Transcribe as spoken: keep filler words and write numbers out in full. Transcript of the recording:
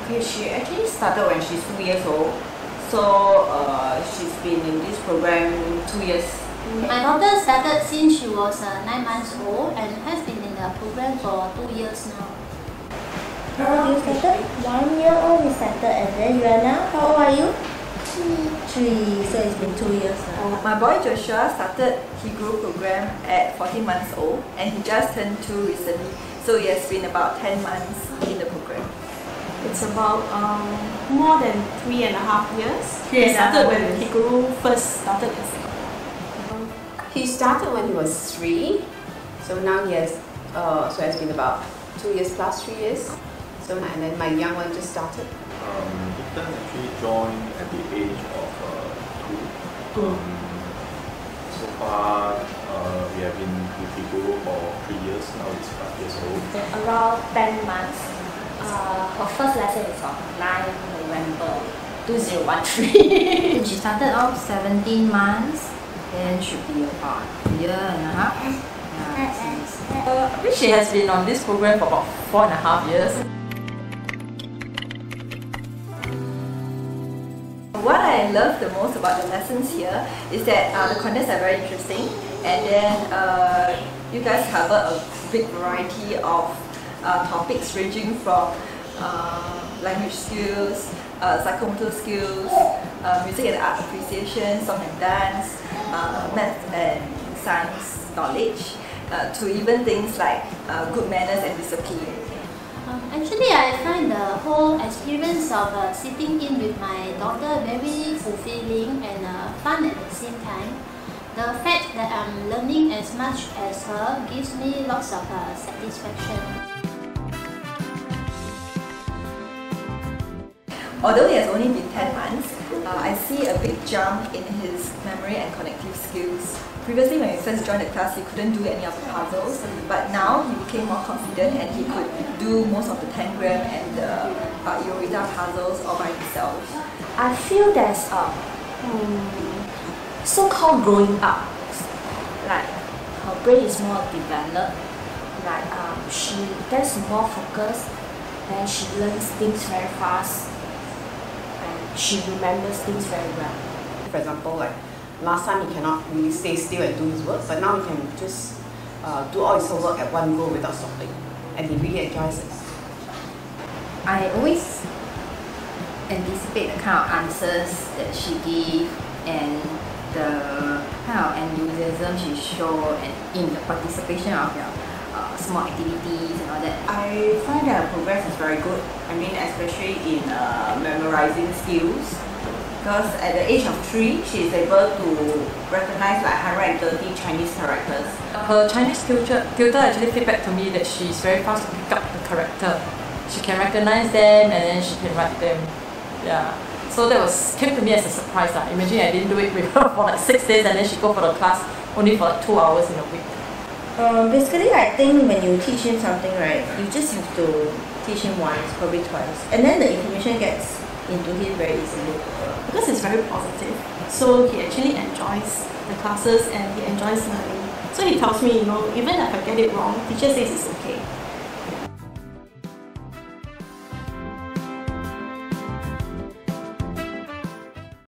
Okay, she actually started when she's two years old. So uh, she's been in this program two years. My daughter started since she was uh, nine months old and has been in the program for two years now. How you started? One year old you started, and then you are now, how old are you? Three. Three, so it's been two years now. My boy Joshua started He-Grow program at fourteen months old, and he just turned two recently. So he has been about ten months in the program. It's about um, more than three and a half years. Three He and a started half when years. He-Grow first started in Singapore. He started when he was three, so now he has, uh, so it's been about two years plus three years. So and then my young one just started. Um, Ethan actually joined at the age of uh, two. Um, so far, uh, we have been with He-Grow for three years. Now it's five years old. Around ten months. Uh, her first lesson is on ninth November two thousand thirteen. She started off seventeen months, then should be about a year and a half. Yeah, Uh, I think she has been on this program for about four and a half years. What I love the most about the lessons here is that uh, the contents are very interesting, and then uh, you guys cover a big variety of uh, topics ranging from uh, language skills, uh, psychomotor skills, uh, music and art appreciation, song and dance, uh, math and science knowledge, uh, to even things like uh, good manners and discipline. Um, actually, I find the whole experience of uh, sitting in with my daughter very fulfilling and uh, fun at the same time. The fact that I'm learning as much as her gives me lots of uh, satisfaction. Although he has only been ten months, uh, I see a big jump in his memory and cognitive skills. Previously, when we first joined the class, he couldn't do any of the puzzles, but now he became more confident and he could do most of the tangram and the uh, Yorita puzzles all by himself. I feel there's a um, so-called growing up. Like her brain is more developed. Like um, she gets more focused, and she learns things very fast, and she remembers things very well. For example, like last time he cannot really stay still and do his work, but now he can just uh, do all his homework at one go without stopping, and he really enjoys it. I always anticipate the kind of answers that she gives and the kind of enthusiasm she shows and in the participation of your uh, small activities and all that. I find that her progress is very good. I mean, especially in uh, memorizing skills. Because at the age of three, she is able to recognize like one hundred thirty Chinese characters. Her Chinese tutor, tutor actually feedback to me that she's very fast to pick up the character. She can recognize them and then she can write them. Yeah. So that was came to me as a surprise. Uh. Imagine I didn't do it with her for like six days and then she go for the class only for like two hours in a week. Um, basically, I think when you teach him something, right, you just have to teach him once, probably twice, and then the information gets into him very easily. Because it's very positive, so he actually enjoys the classes and he enjoys learning. So he tells me, you know, even if I get it wrong, teacher says it's okay.